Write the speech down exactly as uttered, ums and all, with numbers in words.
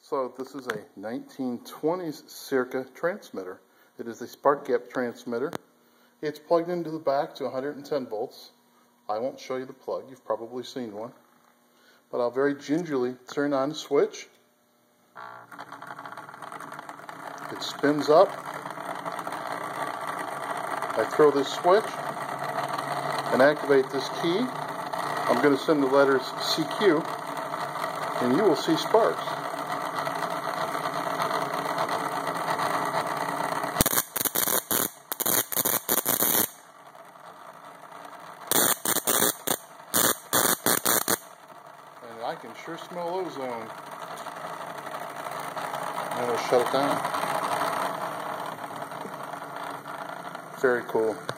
So this is a nineteen twenties Circa transmitter. It is a spark gap transmitter. It's plugged into the back to one hundred ten volts. I won't show you the plug. You've probably seen one. But I'll very gingerly turn on the switch. It spins up. I throw this switch and activate this key. I'm going to send the letters C Q and you will see sparks. And I can sure smell ozone. And we'll shut it down. Very cool.